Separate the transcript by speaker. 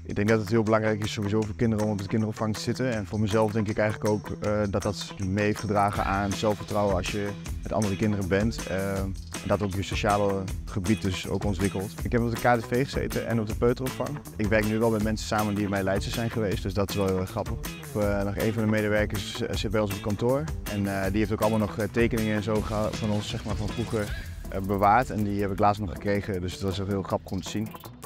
Speaker 1: Ik denk dat het heel belangrijk is sowieso voor kinderen om op de kinderopvang te zitten. En voor mezelf denk ik eigenlijk ook dat dat mee heeft gedragen aan zelfvertrouwen als je met andere kinderen bent. En dat ook je sociale gebied dus ook ontwikkelt. Ik heb op de KDV gezeten en op de peuteropvang. Ik werk nu wel met mensen samen die mijn leidster zijn geweest, dus dat is wel heel erg grappig. Nog een van de medewerkers zit bij ons op het kantoor en die heeft ook allemaal nog tekeningen en zo van ons, zeg maar, van vroeger bewaard. En die heb ik laatst nog gekregen, dus dat is ook heel grappig om te zien.